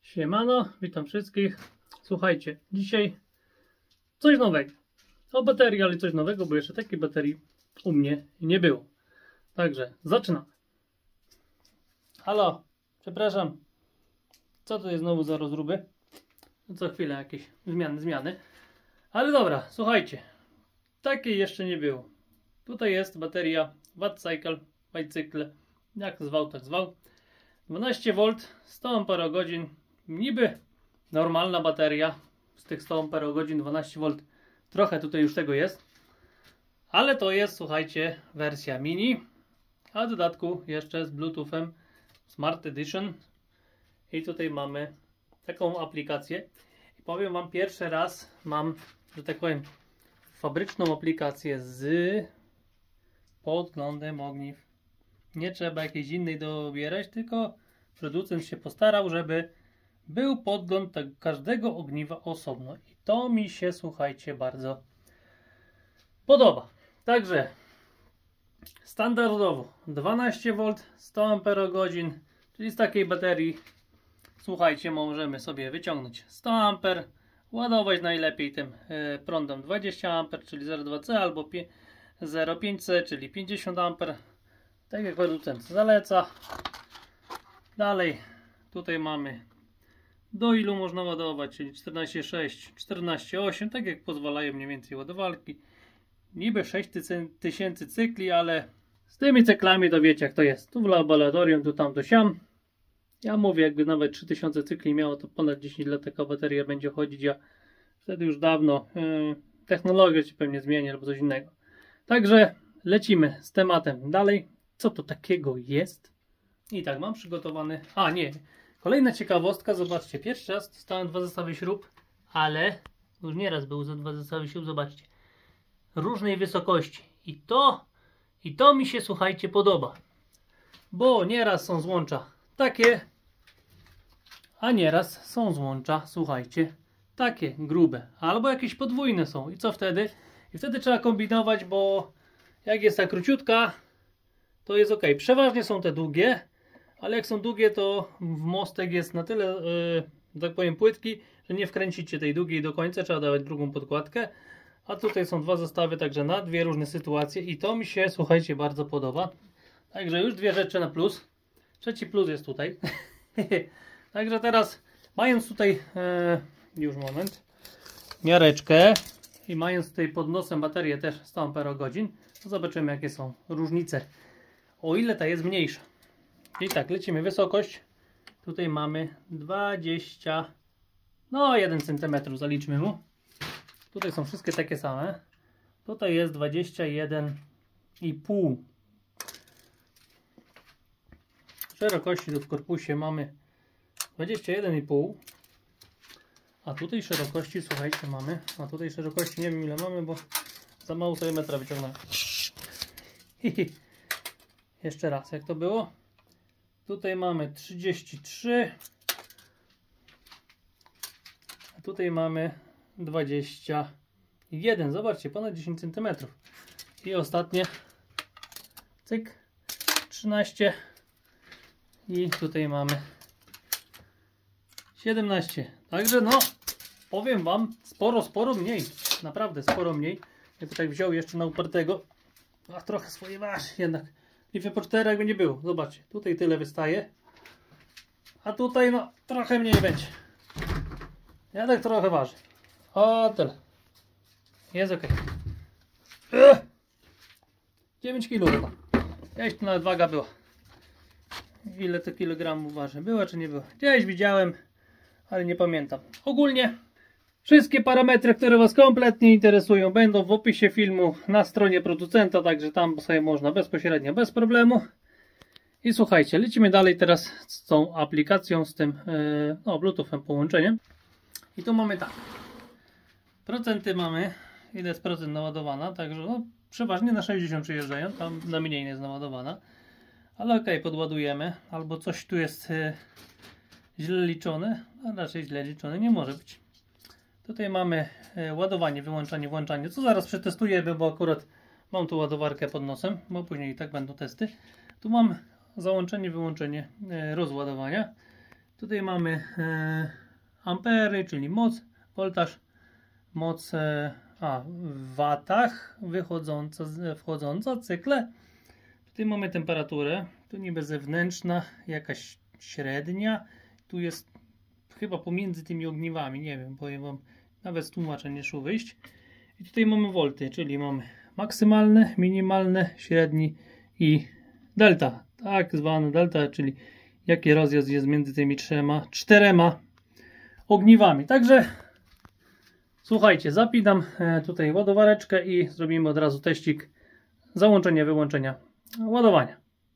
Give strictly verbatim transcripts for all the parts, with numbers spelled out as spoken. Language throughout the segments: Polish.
Siemano, witam wszystkich. Słuchajcie, dzisiaj coś nowego. O baterii, ale coś nowego, bo jeszcze takiej baterii u mnie nie było. Także zaczynamy. Halo, przepraszam. Co to jest znowu za rozruby? Co chwilę jakieś zmiany, zmiany. Ale dobra, słuchajcie. Takiej jeszcze nie było. Tutaj jest bateria Wattcycle, Bicycle, jak zwał, tak zwał. dwanaście wolt, sto amperogodzin. Niby normalna bateria z tych sto amperogodzin, dwanaście wolt. Trochę tutaj już tego jest. Ale to jest, słuchajcie, wersja mini. A w dodatku jeszcze z Bluetoothem Smart Edition. I tutaj mamy taką aplikację. I powiem wam, pierwszy raz mam, że tak powiem, fabryczną aplikację z podglądem ogniw. Nie trzeba jakiejś innej dobierać, tylko producent się postarał, żeby był podgląd każdego ogniwa osobno. I to mi się, słuchajcie, bardzo podoba. Także standardowo dwanaście wolt, sto amperogodzin, czyli z takiej baterii, słuchajcie, możemy sobie wyciągnąć sto amper, ładować najlepiej tym y, prądem dwadzieścia amper, czyli zero przecinek dwa C albo zero przecinek pięć C, czyli pięćdziesiąt amper. Tak jak producent zaleca. Dalej tutaj mamy do ilu można ładować, czyli czternaście przecinek sześć, czternaście przecinek osiem, tak jak pozwalają mniej więcej ładowalki. Niby sześć tysięcy cykli, ale z tymi cyklami to wiecie jak to jest. Tu w laboratorium, tu tam, to siam. Ja mówię, jakby nawet trzy tysiące cykli miało, to ponad dziesięć lat taka bateria będzie chodzić, a wtedy już dawno yy, technologia się pewnie zmieni albo coś innego. Także lecimy z tematem dalej. Co to takiego jest? I tak, mam przygotowany... A, nie. Kolejna ciekawostka. Zobaczcie. Pierwszy raz dostałem dwa zestawy śrub, ale już nieraz był za dwa zestawy śrub. Zobaczcie. Różnej wysokości. I to, i to mi się, słuchajcie, podoba. Bo nieraz są złącza takie, a nieraz są złącza, słuchajcie, takie grube. Albo jakieś podwójne są. I co wtedy? I wtedy trzeba kombinować, bo jak jest ta króciutka, to jest ok. Przeważnie są te długie, ale jak są długie, to w mostek jest na tyle, yy, tak powiem, płytki, że nie wkręcicie tej długiej do końca. Trzeba dawać drugą podkładkę. A tutaj są dwa zestawy, także na dwie różne sytuacje. I to mi się, słuchajcie, bardzo podoba. Także już dwie rzeczy na plus. Trzeci plus jest tutaj. Także teraz, mając tutaj, yy, już moment, miareczkę i mając tutaj pod nosem baterię też sto amperogodzin, to zobaczymy jakie są różnice. O ile ta jest mniejsza. I tak, lecimy wysokość. Tutaj mamy dwadzieścia, no jeden centymetr, zaliczmy mu. Tutaj są wszystkie takie same. Tutaj jest dwadzieścia jeden i pół. Szerokości tu w korpusie mamy dwadzieścia jeden i pół. A tutaj szerokości, słuchajcie, mamy. A tutaj szerokości nie wiem ile mamy, bo za mało sobie metra wyciągnąłem. Jeszcze raz, jak to było? Tutaj mamy trzydzieści trzy, a tutaj mamy dwadzieścia jeden. Zobaczcie, ponad dziesięć centymetrów. I ostatnie, cyk, trzynaście i tutaj mamy siedemnaście. Także no, powiem wam, sporo, sporo mniej. Naprawdę sporo mniej. Ja tutaj wziął jeszcze na upartego, a trochę swoje waży jednak. I po czterech by nie było. Zobaczcie, tutaj tyle wystaje. A tutaj no trochę mniej będzie. Ja tak trochę waży. O tyle. Jest ok. dziewięć kilo chyba. Gdzieś tu nawet waga była. Ile to kilogramów waży? Była czy nie była? Gdzieś widziałem, ale nie pamiętam. Ogólnie wszystkie parametry, które was kompletnie interesują, będą w opisie filmu na stronie producenta, także tam sobie można bezpośrednio, bez problemu. I słuchajcie, lecimy dalej teraz z tą aplikacją, z tym yy, no, Bluetoothem połączeniem. I tu mamy tak. Procenty mamy, ile jest procent naładowana, także no, przeważnie na sześćdziesiąt przyjeżdżają, tam na mniej nie jest naładowana. Ale ok, podładujemy, albo coś tu jest yy, źle liczone, a raczej źle liczone nie może być. Tutaj mamy ładowanie, wyłączanie, włączanie, co zaraz przetestujemy, bo akurat mam tu ładowarkę pod nosem, bo później i tak będą testy. Tu mam załączenie, wyłączenie rozładowania. Tutaj mamy e, ampery, czyli moc, voltaż, moc e, a, w watach, wychodząca, wchodząca, cykle. Tutaj mamy temperaturę, tu niby zewnętrzna, jakaś średnia. Tu jest chyba pomiędzy tymi ogniwami, nie wiem, powiem wam, nawet z tłumacza nie szło wyjść. I tutaj mamy volty, czyli mamy maksymalne, minimalne, średni i delta. Tak zwane delta, czyli jaki rozjazd jest między tymi trzema, czterema ogniwami. Także słuchajcie, zapinam tutaj ładowareczkę i zrobimy od razu teścik załączenia, wyłączenia, ładowania.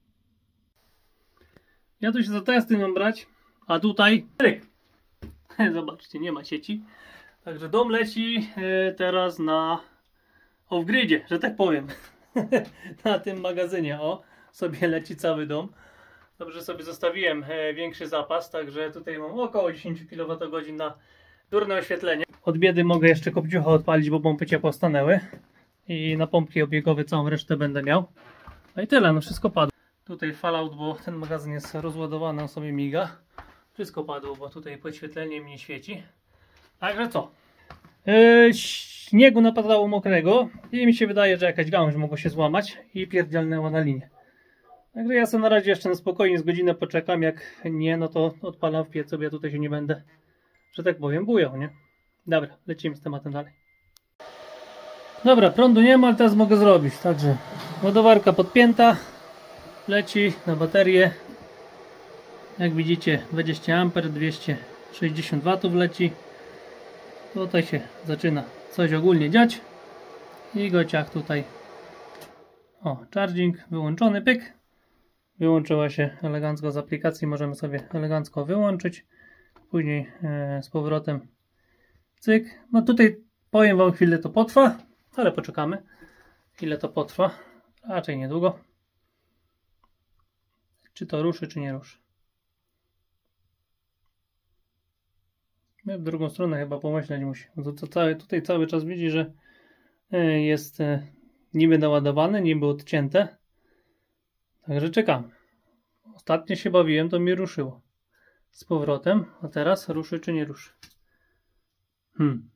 Ja tu się za testy mam brać, a tutaj tryk. Zobaczcie, nie ma sieci. Także dom leci teraz na off-gridzie, że tak powiem. Na tym magazynie, o, sobie leci cały dom. Dobrze sobie zostawiłem większy zapas, także tutaj mam około dziesięć kilowatogodzin na górne oświetlenie. Od biedy mogę jeszcze kopciucha odpalić, bo pompy ciepła stanęły. I na pompki obiegowe całą resztę będę miał. No i tyle, no wszystko padło. Tutaj fallout, bo ten magazyn jest rozładowany, on sobie miga. Wszystko padło, bo tutaj podświetlenie mi nie świeci. Także co? Yy, śniegu napadało mokrego i mi się wydaje, że jakaś gałąź mogła się złamać i pierdzielnęła na linię. Także ja sobie na razie jeszcze na spokojnie z godzinę poczekam. Jak nie, no to odpalam w piecu, bo ja tutaj się nie będę, że tak powiem, bujał, nie? Dobra, lecimy z tematem dalej. Dobra, prądu nie ma, ale teraz mogę zrobić. Także ładowarka podpięta, leci na baterię. Jak widzicie, dwadzieścia amperów, dwieście sześćdziesiąt watów leci. Tutaj się zaczyna coś ogólnie dziać. I gociach tutaj. O, charging wyłączony, pyk. Wyłączyła się elegancko z aplikacji. Możemy sobie elegancko wyłączyć. Później e, z powrotem cyk. No tutaj powiem wam, chwilę to potrwa, ale poczekamy. Ile to potrwa? Raczej niedługo. Czy to ruszy, czy nie ruszy? W drugą stronę chyba pomyśleć musi. To, to cały, tutaj cały czas widzi, że jest niby naładowane, niby odcięte. Także czekamy. Ostatnio się bawiłem, to mi ruszyło. Z powrotem. A teraz ruszy czy nie ruszy? Hmm.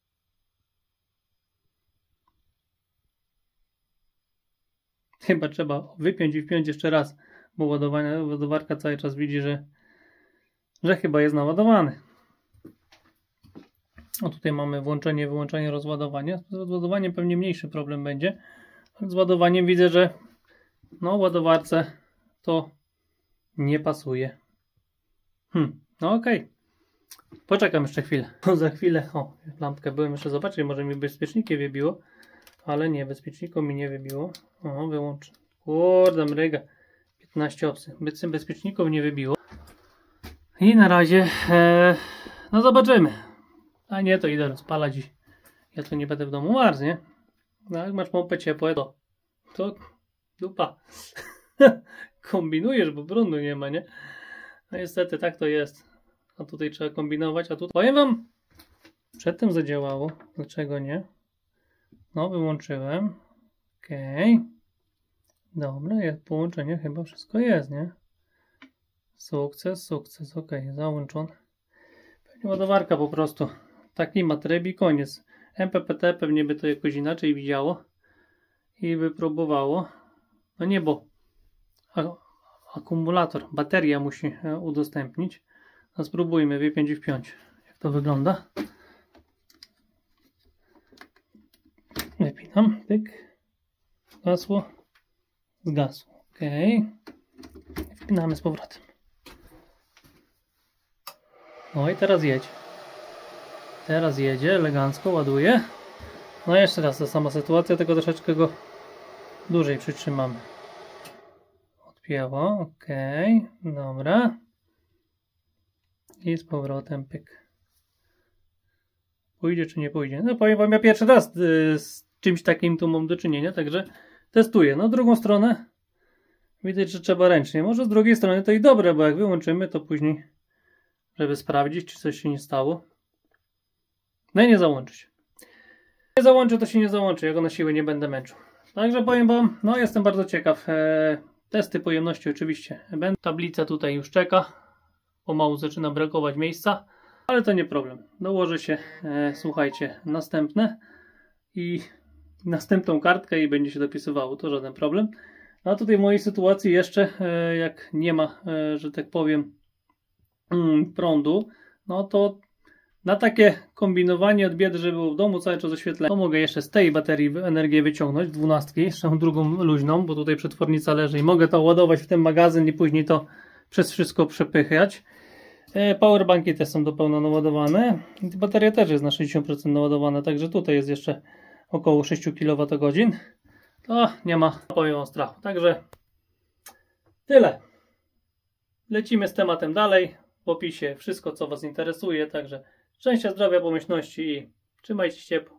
Chyba trzeba wypiąć i wpiąć jeszcze raz, bo ładowanie, ładowarka cały czas widzi, że, że chyba jest naładowany. O, tutaj mamy włączenie, wyłączenie, rozładowanie. Z rozładowaniem pewnie mniejszy problem będzie. Z ładowaniem widzę, że no ładowarce to nie pasuje. Hmm, no okej. Okay. Poczekam jeszcze chwilę. O, za chwilę, o, lampkę byłem jeszcze zobaczyć, może mi bezpieczniki wybiło. Ale nie, bezpieczniku mi nie wybiło. O, wyłączę. Kurde, mryga. piętnaście opcji. Bezpieczników nie wybiło. I na razie, e, no zobaczymy. A nie, to idę rozpalać i ja tu nie będę w domu marz, nie? No jak masz pompę ciepłe, to, to dupa. Kombinujesz, bo prądu nie ma, nie? No niestety tak to jest. A tutaj trzeba kombinować, a tu powiem wam, przedtem zadziałało. Dlaczego nie? No, wyłączyłem. Okej. Okay. Dobra, jest połączenie, chyba wszystko jest, nie? Sukces, sukces, ok, załączony. Pewnie ładowarka po prostu. Taki ma tryb i koniec. M P P T pewnie by to jakoś inaczej widziało i by próbowało. No nie, bo akumulator, bateria musi udostępnić. No spróbujmy wypiąć i wpiąć. Jak to wygląda? Wypinam, pyk. Zgasło. Zgasło. Ok. Wpinamy z powrotem. No i teraz jedź. Teraz jedzie, elegancko, ładuje. No jeszcze raz ta sama sytuacja, tylko troszeczkę go dłużej przytrzymamy. Odpięło, ok, dobra. I z powrotem pyk. Pójdzie czy nie pójdzie? No powiem wam, ja pierwszy raz yy, z czymś takim tu mam do czynienia, także testuję. No drugą stronę widać, że trzeba ręcznie. Może z drugiej strony to i dobre, bo jak wyłączymy, to później, żeby sprawdzić, czy coś się nie stało. No i nie załączy się. Nie załączy, to się nie załączy, ja go na siłę nie będę męczył. Także powiem wam, no jestem bardzo ciekaw. Eee, testy pojemności oczywiście będą. Tablica tutaj już czeka. pomału zaczyna brakować miejsca, ale to nie problem. Dołoży się, e, słuchajcie, następne i następną kartkę i będzie się dopisywało, to żaden problem. A tutaj w mojej sytuacji jeszcze, e, jak nie ma, e, że tak powiem, mm, prądu, no to na takie kombinowanie od biedy, żeby było w domu cały czas oświetlenie, to mogę jeszcze z tej baterii energię wyciągnąć, dwunastki, jeszcze drugą luźną, bo tutaj przetwornica leży i mogę to ładować w ten magazyn i później to przez wszystko przepychać. Powerbanki też są do pełna naładowane. Bateria też jest na sześćdziesiąt procent naładowana, także tutaj jest jeszcze około sześć kilowatogodzin. To nie ma, powiem, strachu. Także tyle. Lecimy z tematem dalej. W opisie wszystko, co Was interesuje. Także szczęścia, zdrowia, pomyślności i trzymajcie się ciepło.